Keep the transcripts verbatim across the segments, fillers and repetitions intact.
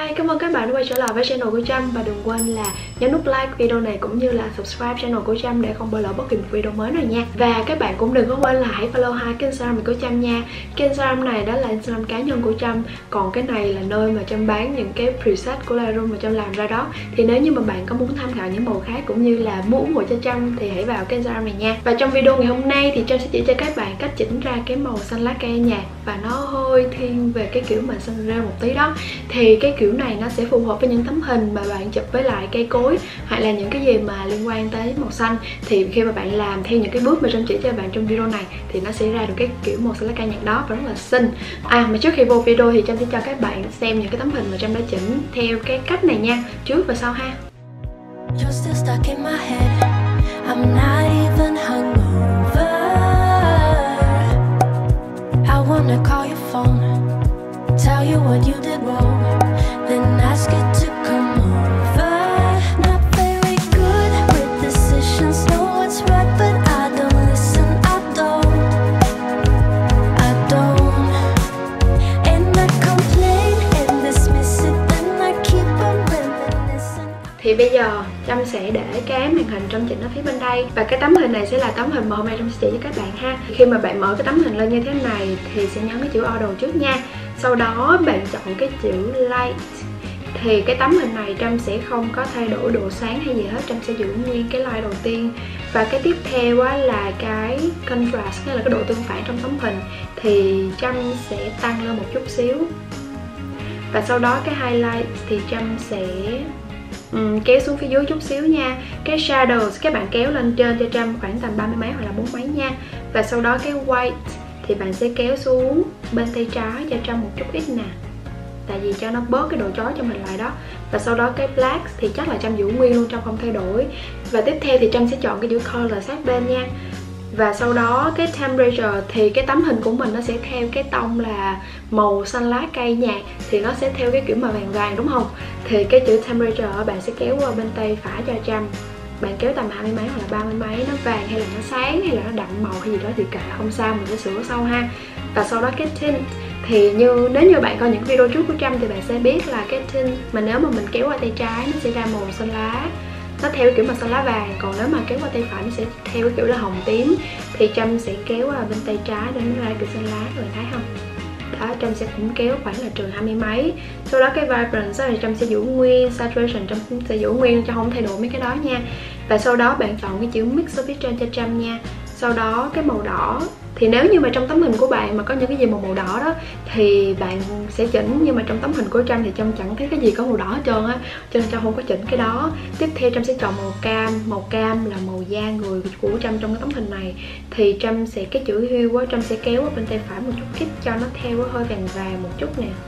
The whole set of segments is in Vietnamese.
Hi, cảm ơn các bạn đã quay trở lại với channel của Trâm. Và đừng quên là nhấn nút like video này cũng như là subscribe channel của Trâm để không bỏ lỡ bất kỳ một video mới nào nha. Và các bạn cũng đừng có quên là hãy follow hai cái Instagram của Trâm nha. Cái Instagram này đó là Instagram cá nhân của Trâm, còn cái này là nơi mà Trâm bán những cái preset của Lightroom mà Trâm làm ra đó. Thì nếu như mà bạn có muốn tham khảo những màu khác cũng như là muốn ủng hộ cho Trâm thì hãy vào cái Instagram này nha. Và trong video ngày hôm nay thì Trâm sẽ chỉ cho các bạn cách chỉnh ra cái màu xanh lá cây nhạt, và nó hơi thiên về cái kiểu mà xanh rêu một tí đó. Thì cái kiểu này nó sẽ phù hợp với những tấm hình mà bạn chụp với lại cây cối hoặc là những cái gì mà liên quan tới màu xanh. Thì khi mà bạn làm theo những cái bước mà Trâm chỉ cho bạn trong video này thì nó sẽ ra được cái kiểu màu xanh lá cây nhạt đó và rất là xinh. À mà trước khi vô video thì Trâm sẽ cho các bạn xem những cái tấm hình mà Trâm đã chỉnh theo cái cách này nha, trước và sau ha. Tell you what you did wrong, then ask it to come over. Not very good with decisions, know what's right, but I don't listen, I don't, I don't. And I complain and dismiss it, then I keep on reminiscing. Thì bây giờ Trâm sẽ để cái màn hình Trâm chỉnh ở phía bên đây, và cái tấm hình này sẽ là tấm hình mà hôm nay Trâm sẽ chỉ cho các bạn ha. Khi mà bạn mở cái tấm hình lên như thế này thì sẽ nhấn cái chữ order trước nha. Sau đó bạn chọn cái chữ light. Thì cái tấm hình này Trâm sẽ không có thay đổi độ sáng hay gì hết, Trâm sẽ giữ nguyên cái light đầu tiên. Và cái tiếp theo á, là cái contrast, hay là cái độ tương phản trong tấm hình, thì Trâm sẽ tăng lên một chút xíu. Và sau đó cái highlight thì Trâm sẽ um, kéo xuống phía dưới chút xíu nha. Cái shadows các bạn kéo lên trên cho Trâm khoảng tầm ba mươi mấy hoặc là bốn mấy nha. Và sau đó cái white thì bạn sẽ kéo xuống bên tay trái cho Trâm một chút ít nè, tại vì cho nó bớt cái độ chói cho mình lại đó. Và sau đó cái black thì chắc là Trâm giữ nguyên luôn, Trâm không thay đổi. Và tiếp theo thì Trâm sẽ chọn cái chữ color sát bên nha. Và sau đó cái temperature thì cái tấm hình của mình nó sẽ theo cái tông là màu xanh lá cây nhạt, thì nó sẽ theo cái kiểu mà vàng vàng đúng không. Thì cái chữ temperature bạn sẽ kéo qua bên tay phải cho Trâm. Bạn kéo tầm hai mươi mấy hoặc là ba mươi mấy, nó vàng hay là nó sáng hay là nó đậm màu hay gì đó thì kệ, không sao, mình sẽ sửa sau ha. Và sau đó cái tint thì như nếu như bạn coi những video trước của Trâm thì bạn sẽ biết là cái tint mà nếu mà mình kéo qua tay trái nó sẽ ra màu xanh lá, nó theo kiểu mà xanh lá vàng, còn nếu mà kéo qua tay phải nó sẽ theo cái kiểu là hồng tím. Thì Trâm sẽ kéo qua bên tay trái để nó ra kiểu xanh lá, các bạn thấy không? Đó, Trâm sẽ cũng kéo khoảng là trừ hai mươi mấy. Sau đó cái vibrance thì Trâm sẽ giữ nguyên, saturation Trâm sẽ giữ nguyên cho không thay đổi mấy cái đó nha. Và sau đó bạn chọn cái chữ mix ở phía trên cho Trâm nha. Sau đó cái màu đỏ thì nếu như mà trong tấm hình của bạn mà có những cái gì màu màu đỏ đó thì bạn sẽ chỉnh, nhưng mà trong tấm hình của Trâm thì Trâm chẳng thấy cái gì có màu đỏ hết trơn á, cho nên Trâm không có chỉnh cái đó. Tiếp theo Trâm sẽ chọn màu cam. Màu cam là màu da người của Trâm trong cái tấm hình này, thì Trâm sẽ cái chữ hue á, Trâm sẽ kéo ở bên tay phải một chút ít cho nó theo hơi vàng vàng một chút nè.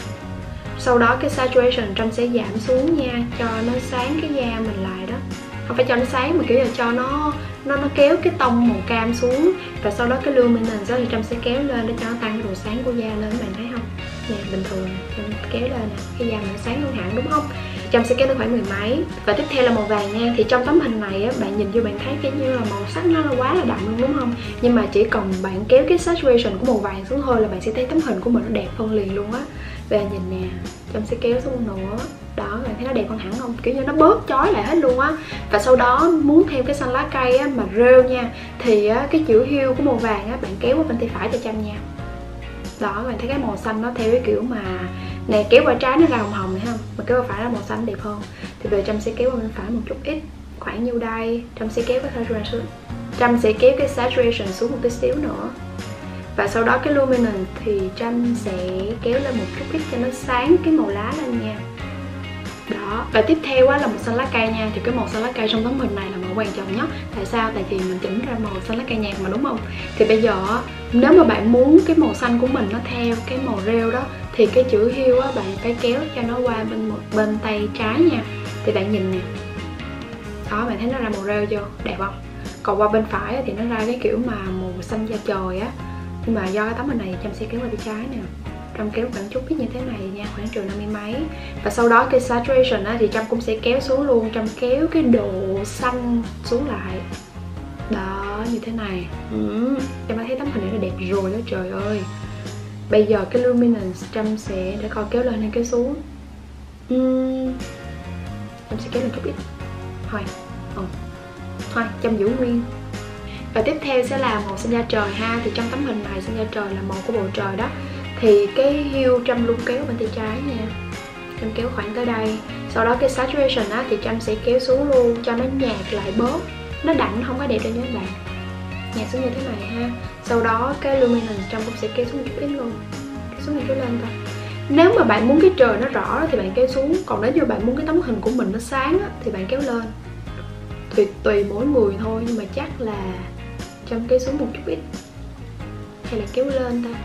Sau đó cái saturation Trâm sẽ giảm xuống nha, cho nó sáng cái da mình lại đó. Không phải cho nó sáng mà kiểu là cho nó nó nó kéo cái tông màu cam xuống. Và sau đó cái luminance đó thì Trâm sẽ kéo lên để cho nó tăng cái độ sáng của da lên, các bạn thấy không? Nè, bình thường Trâm kéo lên nè, cái da mình sáng hơn hẳn đúng không? Trâm sẽ kéo lên khoảng mười mấy. Và tiếp theo là màu vàng nha. Thì trong tấm hình này á, bạn nhìn vô bạn thấy cái như là màu sắc nó là quá là đậm luôn đúng không? Nhưng mà chỉ cần bạn kéo cái saturation của màu vàng xuống thôi là bạn sẽ thấy tấm hình của mình nó đẹp hơn liền luôn á. Và nhìn nè, Trâm sẽ kéo xuống nữa. Đó, bạn thấy nó đẹp hơn hẳn không? Kiểu như nó bớt chói lại hết luôn á. Và sau đó muốn thêm cái xanh lá cây á, mà rêu nha, thì á, cái chữ hue của màu vàng á, bạn kéo qua bên tay phải cho Trâm nha. Đó, bạn thấy cái màu xanh nó theo cái kiểu mà nè, kéo qua trái nó ra hồng hồng này không? Mà kéo qua phải là màu xanh đẹp hơn. Thì về Trâm sẽ kéo qua bên phải một chút ít, khoảng nhiêu đây. Trâm sẽ kéo cái saturation Trâm sẽ kéo cái saturation xuống một tí xíu nữa. Và sau đó cái luminance thì Trâm sẽ kéo lên một chút ít cho nó sáng cái màu lá lên nha. Đó, và tiếp theo á là màu xanh lá cây nha. Thì cái màu xanh lá cây trong tấm hình này là màu quan trọng nhất. Tại sao? Tại vì mình chỉnh ra màu xanh lá cây nhạt mà đúng không? Thì bây giờ á, nếu mà bạn muốn cái màu xanh của mình nó theo cái màu rêu đó thì cái chữ hue á, bạn phải kéo cho nó qua bên một bên tay trái nha. Thì bạn nhìn nè. Đó, bạn thấy nó ra màu rêu chưa? Đẹp không? Còn qua bên phải thì nó ra cái kiểu mà màu xanh da trời á. Nhưng mà do cái tấm hình này Trâm sẽ kéo qua tay trái nè. Trâm kéo khoảng chút ít như thế này nha, khoảng trừ năm mươi mấy. Và sau đó cái saturation á, thì Trâm cũng sẽ kéo xuống luôn. Trâm kéo cái độ xanh xuống lại. Đó, như thế này. ừ. Trâm đã thấy tấm hình này là đẹp rồi đó trời ơi. Bây giờ cái luminance Trâm sẽ để coi kéo lên hay kéo xuống. uhm, Trâm sẽ kéo lên chút ít. Thôi, ừ. Thôi, Trâm giữ nguyên. Và tiếp theo sẽ là màu xanh da trời ha. Thì trong tấm hình này xanh da trời là màu của bầu trời đó. Thì cái hue Trâm luôn kéo bên tay trái nha. Trâm kéo khoảng tới đây. Sau đó cái saturation á thì Trâm sẽ kéo xuống luôn cho nó nhạt lại bớt. Nó đậm không có đẹp đâu nha các bạn. Nhạt xuống như thế này ha. Sau đó cái luminance Trâm cũng sẽ kéo xuống một chút ít luôn. Kéo xuống một chút lên thôi. Nếu mà bạn muốn cái trời nó rõ thì bạn kéo xuống. Còn nếu như bạn muốn cái tấm hình của mình nó sáng á, thì bạn kéo lên. Tùy, tùy mỗi người thôi. Nhưng mà chắc là Trâm kéo xuống một chút ít. Hay là kéo lên ta.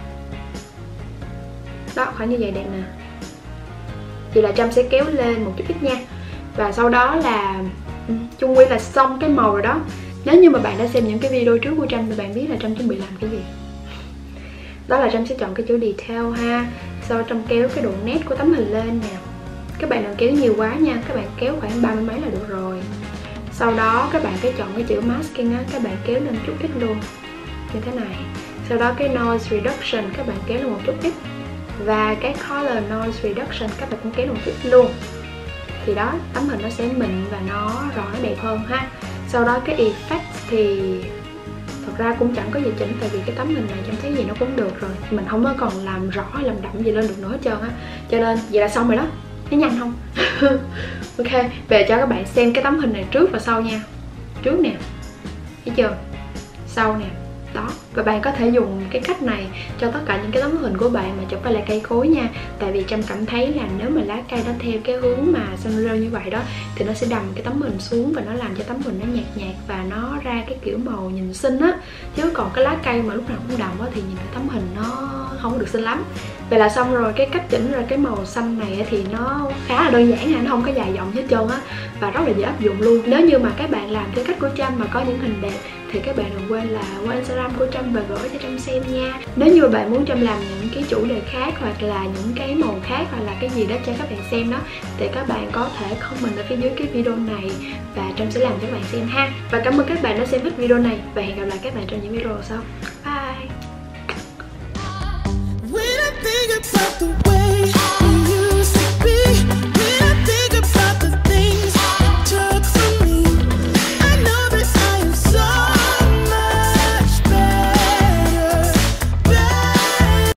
Đó, khoảng như vậy đẹp nè. Vậy là Trâm sẽ kéo lên một chút ít nha. Và sau đó là chung quy là xong cái màu rồi đó. Nếu như mà bạn đã xem những cái video trước của Trâm thì bạn biết là Trâm chuẩn bị làm cái gì. Đó là Trâm sẽ chọn cái chữ detail ha. Sau Trâm kéo cái độ nét của tấm hình lên nè. Các bạn đừng kéo nhiều quá nha. Các bạn kéo khoảng ba mươi mấy là được rồi. Sau đó các bạn phải chọn cái chữ masking á. Các bạn kéo lên chút ít luôn. Như thế này. Sau đó cái noise reduction các bạn kéo lên một chút ít. Và cái color noise reduction các bạn cũng kéo lên một chút luôn. Thì đó, tấm hình nó sẽ mịn và nó rõ, nó đẹp hơn ha. Sau đó cái effect thì thật ra cũng chẳng có gì chỉnh. Tại vì cái tấm hình này Trâm thấy gì nó cũng được rồi. Mình không có còn làm rõ hay làm đậm gì lên được nữa hết trơn á. Cho nên vậy là xong rồi đó. Thấy nhanh không? Ok, về cho các bạn xem cái tấm hình này trước và sau nha. Trước nè. Thấy chưa? Sau nè. Đó, và bạn có thể dùng cái cách này cho tất cả những cái tấm hình của bạn mà chụp phải lại cây cối nha. Tại vì Trâm cảm thấy là nếu mà lá cây nó theo cái hướng mà xanh rêu như vậy đó thì nó sẽ đầm cái tấm hình xuống và nó làm cho tấm hình nó nhạt nhạt và nó ra cái kiểu màu nhìn xinh á. Chứ còn cái lá cây mà lúc nào cũng đầm á thì nhìn cái tấm hình nó không được xinh lắm. Vậy là xong rồi. Cái cách chỉnh ra cái màu xanh này thì nó khá là đơn giản ha, nó không có dài dòng hết trơn á và rất là dễ áp dụng luôn. Nếu như mà các bạn làm theo cách của Trâm mà có những hình đẹp thì các bạn đừng quên là qua Instagram của Trâm và gửi cho Trâm xem nha. Nếu như mà bạn muốn Trâm làm những cái chủ đề khác hoặc là những cái màu khác hoặc là cái gì đó cho các bạn xem đó thì các bạn có thể comment ở phía dưới cái video này và Trâm sẽ làm cho các bạn xem ha. Và cảm ơn các bạn đã xem hết video này và hẹn gặp lại các bạn trong những video sau. Bye.